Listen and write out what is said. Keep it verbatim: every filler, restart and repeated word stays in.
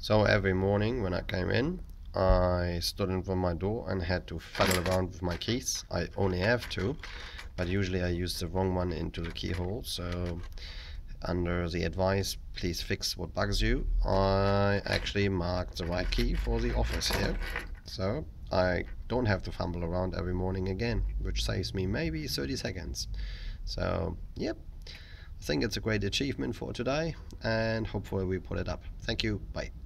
So every morning when I came in, I stood in front of my door and had to fumble around with my keys. I only have two, but usually I use the wrong one into the keyhole. So under the advice, please fix what bugs you, I actually marked the right key for the office here. So I don't have to fumble around every morning again, which saves me maybe thirty seconds. So yep, I think it's a great achievement for today, and hopefully we put it up. Thank you, bye.